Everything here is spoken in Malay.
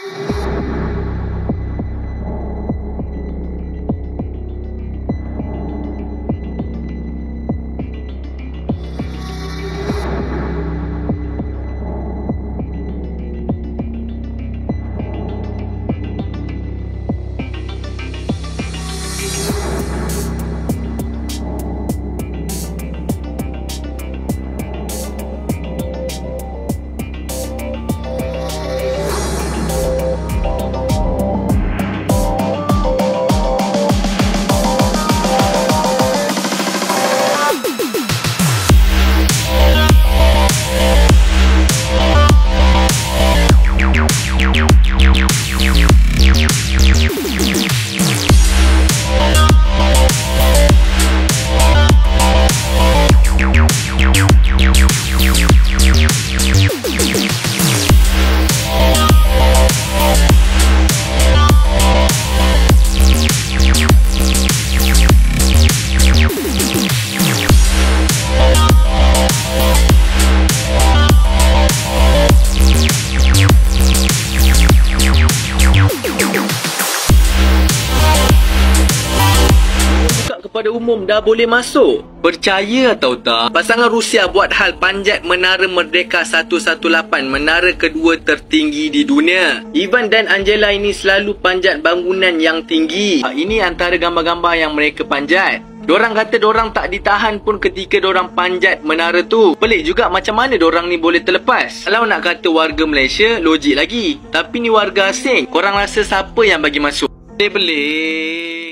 Kepada umum dah boleh masuk. Percaya atau tak, pasangan Rusia buat hal panjat Menara Merdeka 118, menara kedua tertinggi di dunia. Ivan dan Angela ini selalu panjat bangunan yang tinggi. Ini antara gambar-gambar yang mereka panjat. Dorang kata dorang tak ditahan pun ketika dorang panjat menara tu. Pelik juga macam mana dorang ni boleh terlepas. Kalau nak kata warga Malaysia, logik lagi. Tapi ni warga asing. Korang rasa siapa yang bagi masuk? Pelik.